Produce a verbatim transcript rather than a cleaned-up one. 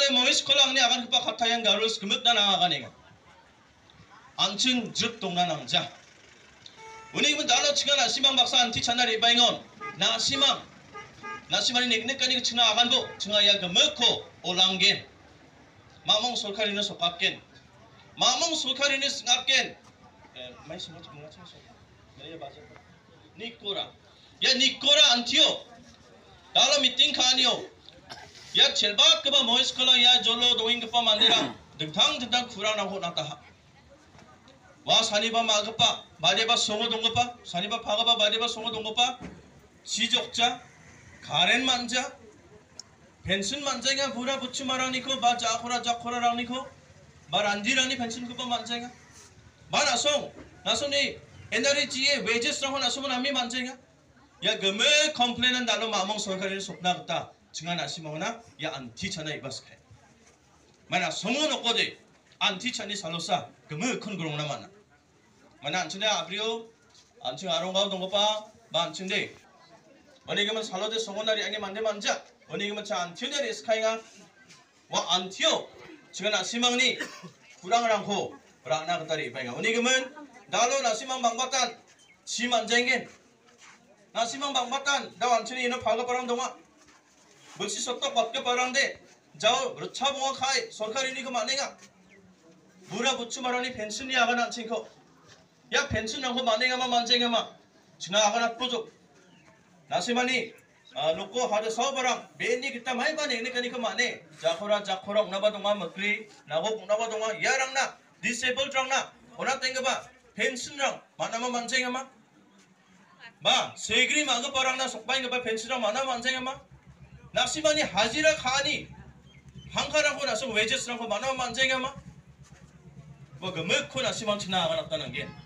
왜 뭐이 스콜랑니 아간 그빠 카타양 가루스 금흑나 나가니가 안층 즉 동나남자 우니기면 달러 치가 나시망 박사 안티 찬나리 바잉온 나시망 나시망이 내그네까니 층나 아간보 층아야 금흑코 올랑겐 마몽 솔카리는 속갑겐 마몽 솔카리는 승합겐 많이 심었지 뭔가 참았어 네 맞아 니꼬라 야 니꼬라 안티오 달러 미팅 카니오 야 젤바 그바 뭐이 스콜랑 야 졸로 도잉 그빠 만디랑 등탕 등탕 쿠라나고 나타 와 사니바 마그빠 마리바 송어 동거빠 사니바 파가바 마리바 송어 동거빠 지적자 가렌 만자 벤슨 만자가 부라 부추 마라니코 바 자코라 자코라라니코 말 안디라니 벤슨 그빠 만자가 마나송 나송니 옛날에 지에 외제스라고 나송은 안미 만자가 야 그메 컴플레인은 달로 마몽 소카리를 속나갔다 증안 아시모나 야 안티차나 이바스케 마나 송은 없거든 안티차니 살로사 그메 큰 그롱나 만나 mana anchinde agrio anching aronggaw dongpa ba anchinde onigman salode songonari angi mande manja onigman cha antione iskainga wa antio 지금 나시망니 구랑을 않고 랑나 그따리 이빠이가 onigman 달로 나시망 방바탄 지 만쟁겐 나시망 방바탄 나 안chine 이노 파가 바랑 동아 뭐시 속도 받게 바랑데 자오 르차 봉아 카이 설카리니 그 만행아 무라 부추 마라니 펜슨이 아가 난친코 야 벤츠 나고 만행아마 만쟁아마 지나가나 뿌족 나시마니 아 놓고 하드 서버랑 메니 기타 많이 바네 니까니까 마네 자코라 자코라 옥나바동아 먹리 나고 옥나바동아 야랑나 디세이블드랑나 오나 땡겨봐 벤츠랑 만나마 만쟁아마 마 세그리 마그 바랑나 속바인가봐 벤츠랑 만나 만쟁아마 나시마니 하지라 카니 한카라고 나서 외제스랑고 만나마 만쟁아마 뭐 그 먹고 나시만 지나가 났다는 게